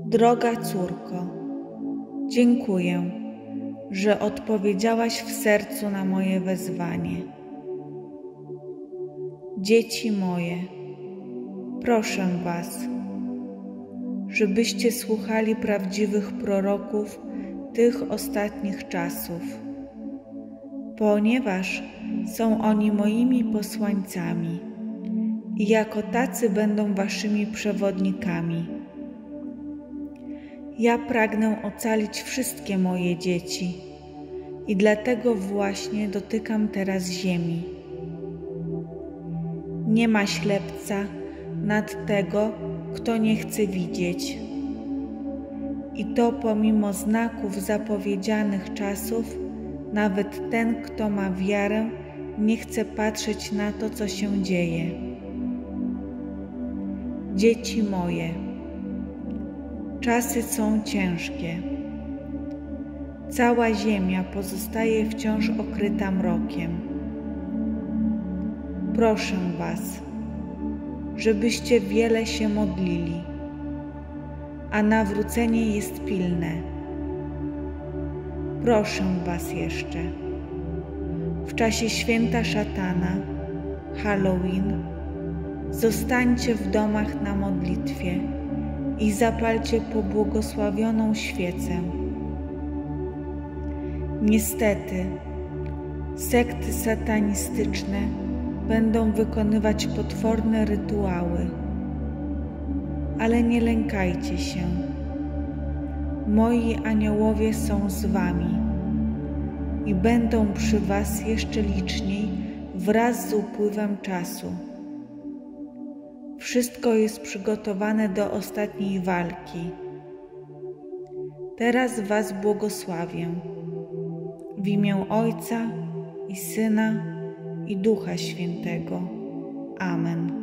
Droga córko, dziękuję, że odpowiedziałaś w sercu na moje wezwanie. Dzieci moje, proszę was, żebyście słuchali prawdziwych proroków tych ostatnich czasów, ponieważ są oni moimi posłańcami i jako tacy będą waszymi przewodnikami. Ja pragnę ocalić wszystkie moje dzieci i dlatego właśnie dotykam teraz ziemi. Nie ma ślepca nad tego, kto nie chce widzieć. I to pomimo znaków zapowiedzianych czasów, nawet ten, kto ma wiarę, nie chce patrzeć na to, co się dzieje. Dzieci moje, czasy są ciężkie. Cała ziemia pozostaje wciąż okryta mrokiem. Proszę was, żebyście wiele się modlili, a nawrócenie jest pilne. Proszę was jeszcze, w czasie święta szatana, Halloween, zostańcie w domach na modlitwie i zapalcie pobłogosławioną świecę. Niestety, sekty satanistyczne będą wykonywać potworne rytuały, ale nie lękajcie się. Moi aniołowie są z wami i będą przy was jeszcze liczniej wraz z upływem czasu. Wszystko jest przygotowane do ostatniej walki. Teraz was błogosławię w imię Ojca i Syna i Ducha Świętego. Amen.